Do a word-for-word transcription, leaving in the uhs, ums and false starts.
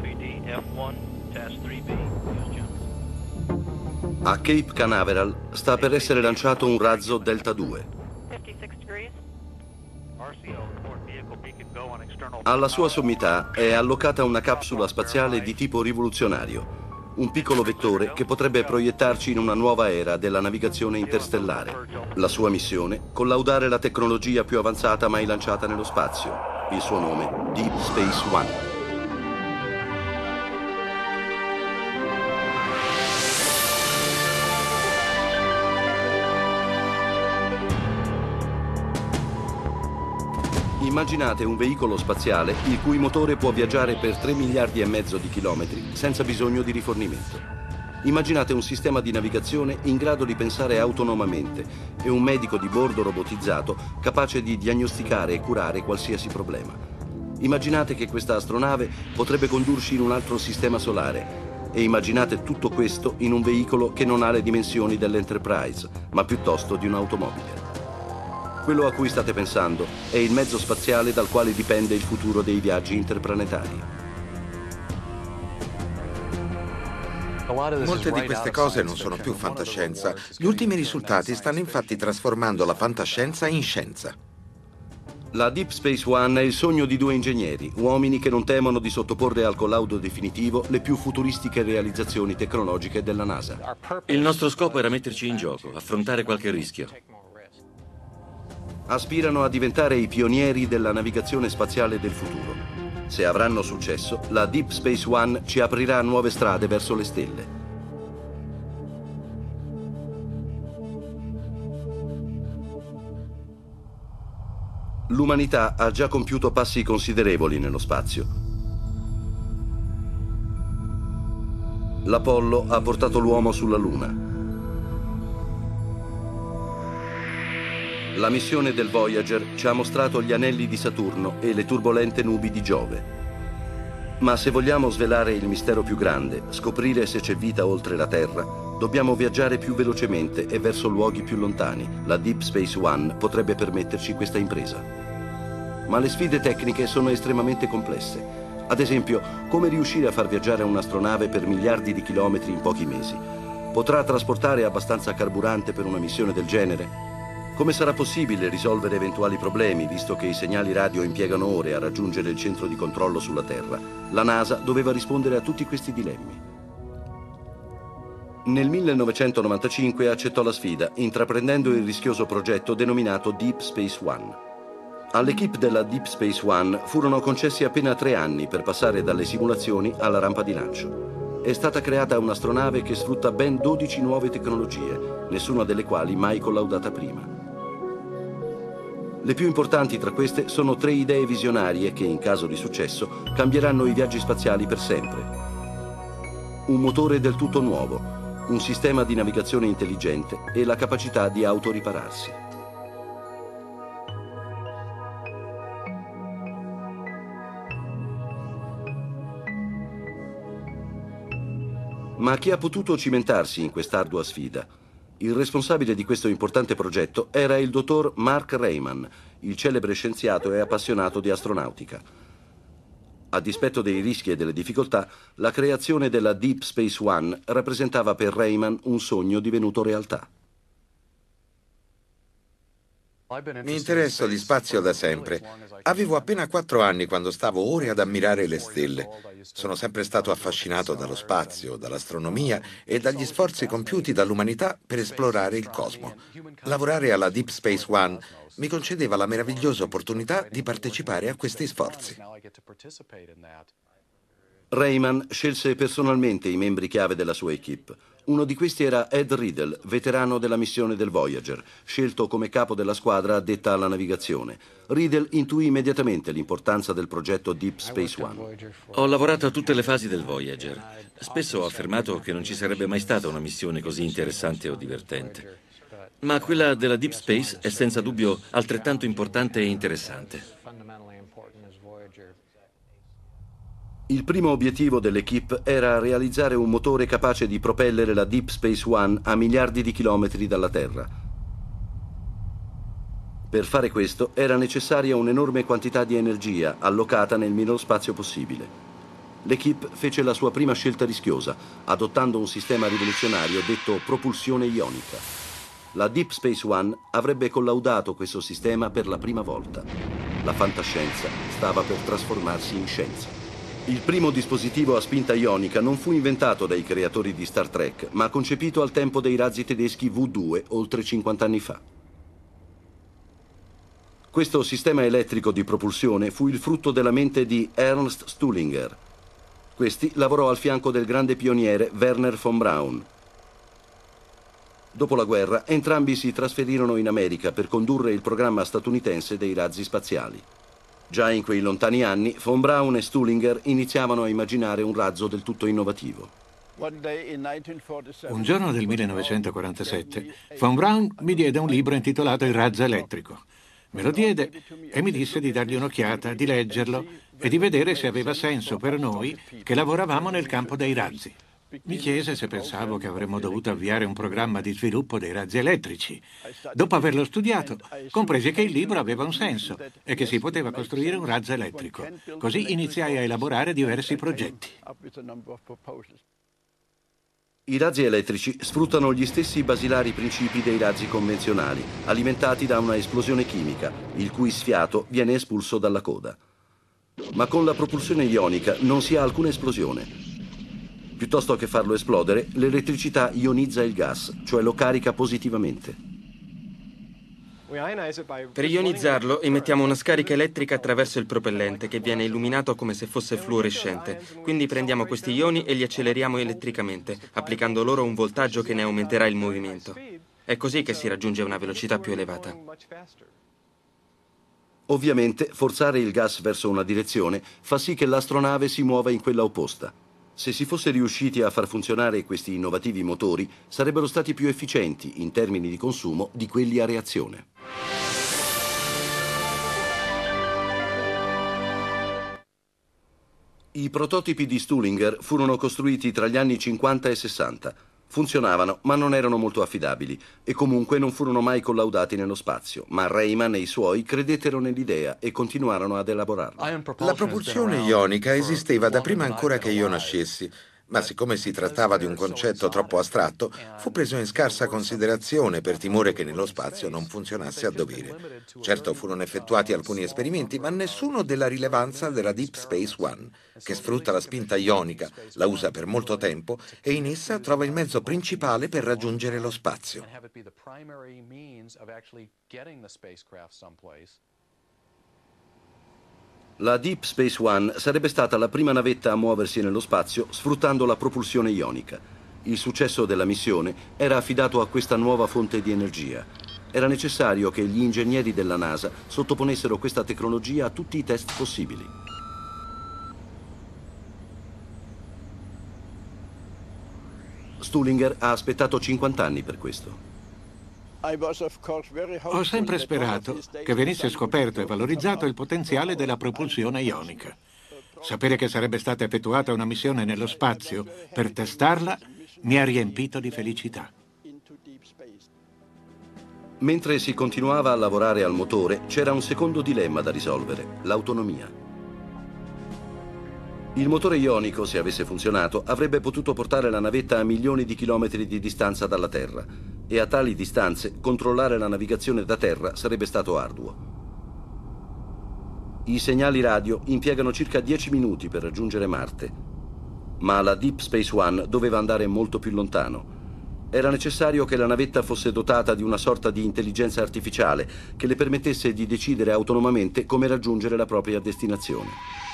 A Cape Canaveral sta per essere lanciato un razzo Delta due. Alla sua sommità è allocata una capsula spaziale di tipo rivoluzionario, un piccolo vettore che potrebbe proiettarci in una nuova era della navigazione interstellare. La sua missione, collaudare la tecnologia più avanzata mai lanciata nello spazio. Il suo nome, Deep Space One. Immaginate un veicolo spaziale il cui motore può viaggiare per tre miliardi e mezzo di chilometri senza bisogno di rifornimento. Immaginate un sistema di navigazione in grado di pensare autonomamente e un medico di bordo robotizzato capace di diagnosticare e curare qualsiasi problema. Immaginate che questa astronave potrebbe condurci in un altro sistema solare e immaginate tutto questo in un veicolo che non ha le dimensioni dell'Enterprise, ma piuttosto di un'automobile. Quello a cui state pensando è il mezzo spaziale dal quale dipende il futuro dei viaggi interplanetari. Molte di queste cose non sono più fantascienza. Gli ultimi risultati stanno infatti trasformando la fantascienza in scienza. La Deep Space One è il sogno di due ingegneri, uomini che non temono di sottoporre al collaudo definitivo le più futuristiche realizzazioni tecnologiche della NASA. Il nostro scopo era metterci in gioco, affrontare qualche rischio. Aspirano a diventare i pionieri della navigazione spaziale del futuro. Se avranno successo, la Deep Space One ci aprirà nuove strade verso le stelle. L'umanità ha già compiuto passi considerevoli nello spazio. L'Apollo ha portato l'uomo sulla Luna. La missione del Voyager ci ha mostrato gli anelli di Saturno e le turbolente nubi di Giove. Ma se vogliamo svelare il mistero più grande, scoprire se c'è vita oltre la Terra, dobbiamo viaggiare più velocemente e verso luoghi più lontani. La Deep Space One potrebbe permetterci questa impresa. Ma le sfide tecniche sono estremamente complesse. Ad esempio, come riuscire a far viaggiare un'astronave per miliardi di chilometri in pochi mesi? Potrà trasportare abbastanza carburante per una missione del genere? Come sarà possibile risolvere eventuali problemi, visto che i segnali radio impiegano ore a raggiungere il centro di controllo sulla Terra? La NASA doveva rispondere a tutti questi dilemmi. Nel millenovecentonovantacinque accettò la sfida, intraprendendo il rischioso progetto denominato Deep Space One. All'equipe della Deep Space One furono concessi appena tre anni per passare dalle simulazioni alla rampa di lancio. È stata creata un'astronave che sfrutta ben dodici nuove tecnologie, nessuna delle quali mai collaudata prima. Le più importanti tra queste sono tre idee visionarie che, in caso di successo, cambieranno i viaggi spaziali per sempre. Un motore del tutto nuovo, un sistema di navigazione intelligente e la capacità di autoripararsi. Ma chi ha potuto cimentarsi in quest'ardua sfida? Il responsabile di questo importante progetto era il dottor Mark Rayman, il celebre scienziato e appassionato di astronautica. A dispetto dei rischi e delle difficoltà, la creazione della Deep Space One rappresentava per Rayman un sogno divenuto realtà. Mi interesso di spazio da sempre. Avevo appena quattro anni quando stavo ore ad ammirare le stelle. Sono sempre stato affascinato dallo spazio, dall'astronomia e dagli sforzi compiuti dall'umanità per esplorare il cosmo. Lavorare alla Deep Space One mi concedeva la meravigliosa opportunità di partecipare a questi sforzi. Rayman scelse personalmente i membri chiave della sua equipe. Uno di questi era Ed Riddle, veterano della missione del Voyager, scelto come capo della squadra addetta alla navigazione. Riddle intuì immediatamente l'importanza del progetto Deep Space One. Ho lavorato a tutte le fasi del Voyager. Spesso ho affermato che non ci sarebbe mai stata una missione così interessante o divertente. Ma quella della Deep Space è senza dubbio altrettanto importante e interessante. Il primo obiettivo dell'equipe era realizzare un motore capace di propellere la Deep Space One a miliardi di chilometri dalla Terra. Per fare questo era necessaria un'enorme quantità di energia allocata nel minor spazio possibile. l'Equipe fece la sua prima scelta rischiosa, adottando un sistema rivoluzionario detto propulsione ionica. La Deep Space One avrebbe collaudato questo sistema per la prima volta. La fantascienza stava per trasformarsi in scienza. Il primo dispositivo a spinta ionica non fu inventato dai creatori di Star Trek, ma concepito al tempo dei razzi tedeschi V due, oltre cinquanta anni fa. Questo sistema elettrico di propulsione fu il frutto della mente di Ernst Stuhlinger. Questi lavorò al fianco del grande pioniere Wernher von Braun. Dopo la guerra, entrambi si trasferirono in America per condurre il programma statunitense dei razzi spaziali. Già in quei lontani anni, von Braun e Stuhlinger iniziavano a immaginare un razzo del tutto innovativo. Un giorno del millenovecentoquarantasette, von Braun mi diede un libro intitolato Il razzo elettrico. Me lo diede e mi disse di dargli un'occhiata, di leggerlo e di vedere se aveva senso per noi che lavoravamo nel campo dei razzi. Mi chiese se pensavo che avremmo dovuto avviare un programma di sviluppo dei razzi elettrici. Dopo averlo studiato, compresi che il libro aveva un senso e che si poteva costruire un razzo elettrico. Così iniziai a elaborare diversi progetti. I razzi elettrici sfruttano gli stessi basilari principi dei razzi convenzionali, alimentati da una esplosione chimica, il cui sfiato viene espulso dalla coda. Ma con la propulsione ionica non si ha alcuna esplosione. Piuttosto che farlo esplodere, l'elettricità ionizza il gas, cioè lo carica positivamente. Per ionizzarlo emettiamo una scarica elettrica attraverso il propellente che viene illuminato come se fosse fluorescente. Quindi prendiamo questi ioni e li acceleriamo elettricamente, applicando loro un voltaggio che ne aumenterà il movimento. È così che si raggiunge una velocità più elevata. Ovviamente, forzare il gas verso una direzione fa sì che l'astronave si muova in quella opposta. Se si fosse riusciti a far funzionare questi innovativi motori, sarebbero stati più efficienti in termini di consumo di quelli a reazione. I prototipi di Stuhlinger furono costruiti tra gli anni cinquanta e sessanta. Funzionavano, ma non erano molto affidabili e comunque non furono mai collaudati nello spazio, ma Rayman e i suoi credettero nell'idea e continuarono ad elaborarla. La propulsione ionica esisteva da prima ancora che io nascessi, ma siccome si trattava di un concetto troppo astratto, fu preso in scarsa considerazione per timore che nello spazio non funzionasse a dovere. Certo, furono effettuati alcuni esperimenti, ma nessuno della rilevanza della Deep Space One, che sfrutta la spinta ionica, la usa per molto tempo e in essa trova il mezzo principale per raggiungere lo spazio. La Deep Space One sarebbe stata la prima navetta a muoversi nello spazio sfruttando la propulsione ionica. Il successo della missione era affidato a questa nuova fonte di energia. Era necessario che gli ingegneri della NASA sottoponessero questa tecnologia a tutti i test possibili. Stuhlinger ha aspettato cinquanta anni per questo. Ho sempre sperato che venisse scoperto e valorizzato il potenziale della propulsione ionica. Sapere che sarebbe stata effettuata una missione nello spazio per testarla mi ha riempito di felicità. Mentre si continuava a lavorare al motore, c'era un secondo dilemma da risolvere: l'autonomia. Il motore ionico, se avesse funzionato, avrebbe potuto portare la navetta a milioni di chilometri di distanza dalla Terra, e a tali distanze controllare la navigazione da terra sarebbe stato arduo. I segnali radio impiegano circa dieci minuti per raggiungere Marte, ma la Deep Space One doveva andare molto più lontano. Era necessario che la navetta fosse dotata di una sorta di intelligenza artificiale che le permettesse di decidere autonomamente come raggiungere la propria destinazione.